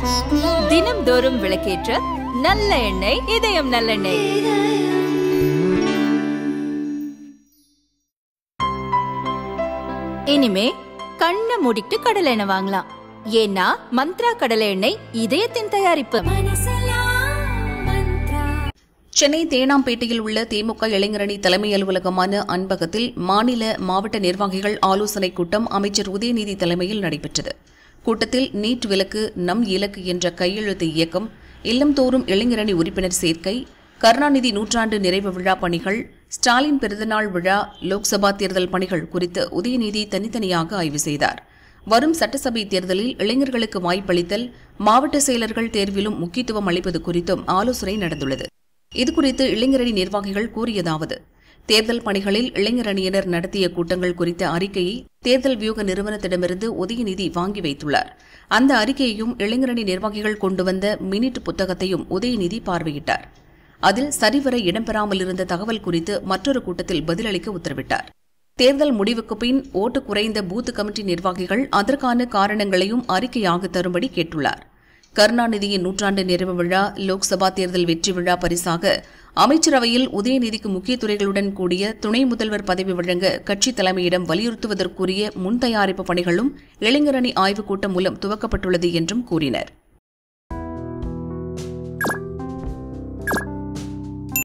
தினம்தோறும் விளக்கேற்ற நல்ல எண்ணெய் இதயம் நல்லெண்ணெய். இனிமே கண்ணை மூடிட்டு கடலை எண்ணெய் வாங்கலாம். ஏன்னா மந்த்ரா கடலை எண்ணெய் இதயத்தின் தயாரிப்பு. சென்னை தேனாம்பேட்டையில் உள்ள திமுக இளைஞரணி தலைமை அலுவலகமான அன்பகத்தில் மாநில மாவட்ட நிர்வாகிகள் ஆலோசனைக் கூட்டம் அமைச்சர் உதயநிதி தலைமையில் நடைபெற்றது. கூட்டத்தில் நீட் விலக்கு நம் இலக்கு என்ற கையெழுத்து இயக்கம், இல்லம்தோறும் இளைஞரணி உறுப்பினர் சேர்க்கை, கருணாநிதி நூற்றாண்டு நிறைவு விழா பணிகள், ஸ்டாலின் பிறந்தநாள் விழா, லோக்சபா தேர்தல் பணிகள் குறித்து உதயநிதி தனித்தனியாக ஆய்வு செய்தார். வரும் சட்டசபை தேர்தலில் இளைஞர்களுக்கு வாய்ப்பளித்தல், மாவட்ட செயலர்கள் தேர்விலும் முக்கியத்துவம் அளிப்பது குறித்தும் ஆலோசனை நடந்துள்ளது. இதுகுறித்து இளைஞரணி நிர்வாகிகள் கூறியதாவது: தேர்தல் பணிகளில் இளைஞரணியினர் நடத்திய கூட்டங்கள் குறித்த அறிக்கையை தேர்தல் வியூக நிறுவனத்திடமிருந்து உதயநிதி வாங்கி வைத்துள்ளார். அந்த அறிக்கையையும் இளைஞரணி நிர்வாகிகள் கொண்டு வந்த மினிட் புத்தகத்தையும் உதயநிதி பார்வையிட்டார். அதில் சரிவர இடம்பெறாமல் இருந்த தகவல் குறித்து மற்றொரு கூட்டத்தில் பதிலளிக்க உத்தரவிட்டார். தேர்தல் முடிவுக்கு பின் ஓட்டு குறைந்த பூத் கமிட்டி நிர்வாகிகள் அதற்கான காரணங்களையும் அறிக்கையாக தரும்படி கேட்டுள்ளார். கருணாநிதியின் நூற்றாண்டு நிறைவு விழா, லோக்சபா தேர்தல் வெற்றி விழா பரிசாக அமைச்சரவையில் உதயநிதிக்கு முக்கிய துறைகளுடன் கூடிய துணை முதல்வர் பதவி வழங்க கட்சித் தலைமையிடம் வலியுறுத்துவதற்குரிய முன் தயாரிப்பு பணிகளும் இளைஞரணி ஆய்வுக் கூட்டம் மூலம் துவக்கப்பட்டுள்ளது என்றும் கூறினர்.